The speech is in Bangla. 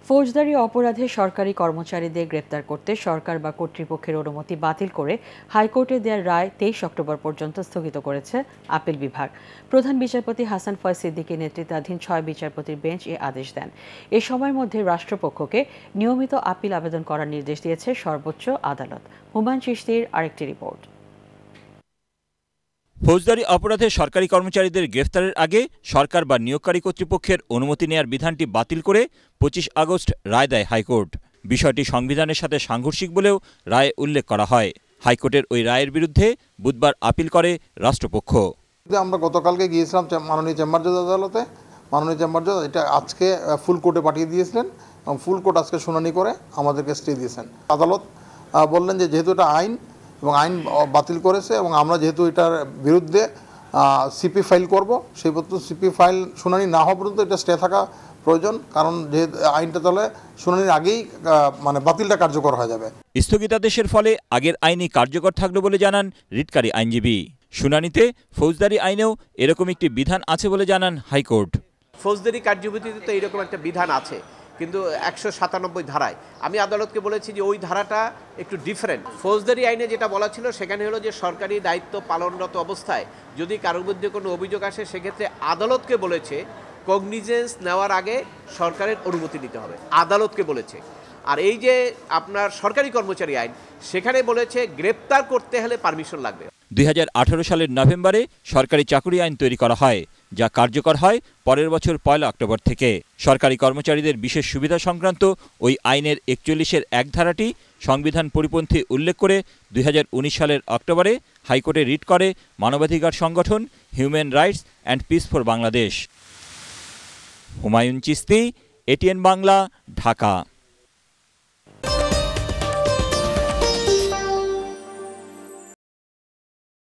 ফৌজদারি অপরাধে সরকারি কর্মচারীদের গ্রেপ্তার করতে সরকার বা কর্তৃপক্ষের অনুমতি বাতিল করে হাইকোর্টে দেওয়ার রায় 23 অক্টোবর পর্যন্ত স্থগিত করেছে আপিল বিভাগ। প্রধান বিচারপতি হাসান ফয়েজ সিদ্দিকীর নেতৃত্বাধীন 6 বিচারপতির বেঞ্চ এ আদেশ দেন। এ সময়ের মধ্যে রাষ্ট্রপক্ষকে নিয়মিত আপিল আবেদন করার নির্দেশ দিয়েছে সর্বোচ্চ আদালত। হুমায়ুন চিশতির আরেকটি রিপোর্ট। ফৌজদারি অপরাধে সরকারি কর্মচারীদের গ্রেফতারের আগে সরকার বা নিয়োগকারী কর্তৃপক্ষের অনুমতি নেয়ার বিধানটি বাতিল করে 25 আগস্ট রায় দেয় হাইকোর্ট। বিষয়টি সংবিধানের সাথে সাংঘর্ষিক বলেও রায়ে উল্লেখ করা হয়। হাইকোর্টের ওই রায়ের বিরুদ্ধে বুধবার আপিল করে রাষ্ট্রপক্ষ। আমরা গতকালকে গিয়েছিলাম মাননীয় চেম্বার জজ আদালতে। মাননীয় চেম্বার জজ এটা আজকে ফুল কোর্টে পাঠিয়ে দিয়েছিলেন এবং ফুল কোর্ট আজকে শুনানি করে আমাদেরকে স্টে দিয়েছেন। আদালত বললেন যে যেহেতু এটা আইন এবং আইন বাতিল করেছে এবং আমরা যেহেতু এটার বিরুদ্ধে সিপি ফাইল করব, সেই পর্যন্ত সিপি ফাইল শুনানি না হওয়া পর্যন্ত এটা স্টে থাকা প্রয়োজন, কারণ যেহেতু আইনটা তাহলে শুনানির আগেই বাতিলটা কার্যকর হয়ে যাবে। স্থগিতাদেশের ফলে আগের আইনই কার্যকর থাকলো বলে জানান রিটকারী আইনজীবী। শুনানিতে ফৌজদারি আইনেও এরকম একটি বিধান আছে বলে জানান হাইকোর্ট। ফৌজদারি কার্যবিধিতে তো এরকম একটা বিধান আছে, কিন্তু 197 ধারায় আমি আদালতকে বলেছি যে ওই ধারাটা একটু ডিফারেন্ট। ফৌজদারি আইনে যেটা বলা ছিল সেখানে হলো যে সরকারি দায়িত্ব পালনরত অবস্থায় যদি কারোর বিরুদ্ধে কোনো অভিযোগ আসে সেক্ষেত্রে আদালতকে বলেছে কগনিজেন্স নেওয়ার আগে সরকারের অনুমতি নিতে হবে, আদালতকে বলেছে। আর এই যে আপনার সরকারি কর্মচারী আইন সেখানে বলেছে গ্রেপ্তার করতে হলে পারমিশন লাগবে। 2018 সালের নভেম্বরে সরকারি চাকুরি আইন তৈরি করা হয়, যা কার্যকর হয় পরের বছর 1 অক্টোবর থেকে। সরকারি কর্মচারীদের বিশেষ সুবিধা সংক্রান্ত ওই আইনের 41-এর 1 ধারাটি সংবিধান পরিপন্থী উল্লেখ করে 2019 সালের অক্টোবরে হাইকোর্টে রিট করে মানবাধিকার সংগঠন human rights and peace for Bangladesh. Humayun Chishti, ATN Bangla, Dhaka.